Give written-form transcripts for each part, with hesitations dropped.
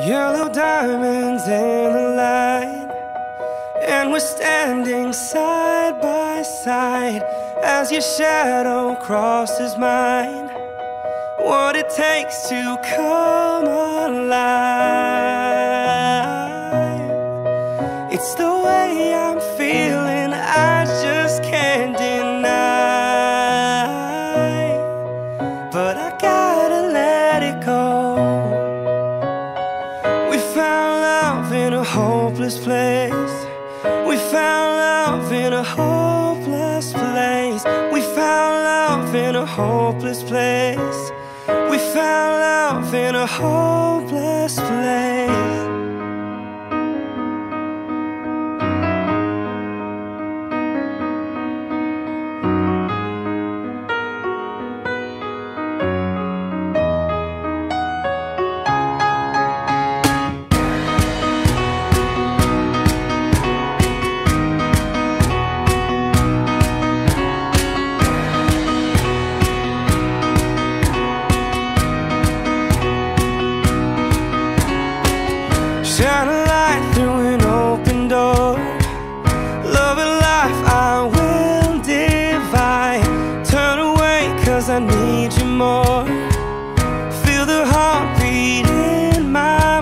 Yellow diamonds in the light, and we're standing side by side as your shadow crosses mine. What it takes to come alive, it's the way I'm feeling, I just can't deny. But I gotta let it go. We found love in a hopeless place. We found love in a hopeless place. We found love in a hopeless place. We found love in a hopeless place. Shine a light through an open door. Love and life I will divide. Turn away cause I need you more. Feel the heartbeat in my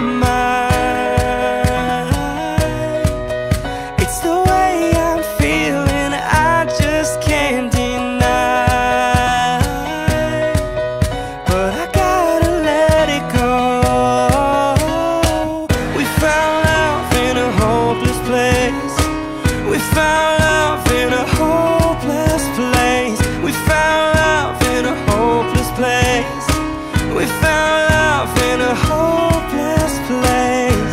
mind. It's the way I'm feeling, I just can't deny. But I gotta let it go. We found love in a hopeless place. We found love in a hopeless place. We found love in a hopeless place. We found love in a hopeless place.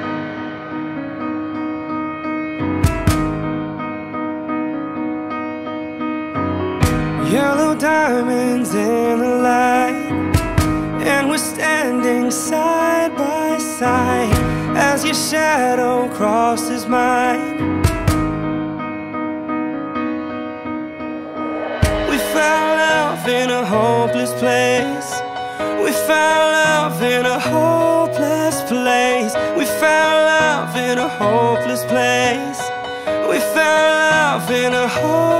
Yellow diamonds in the light, and we're standing side by side as your shadow crosses mine. We found love in a hopeless place. We found love in a hopeless place. We found love in a hopeless place. We found love in a hopeless place.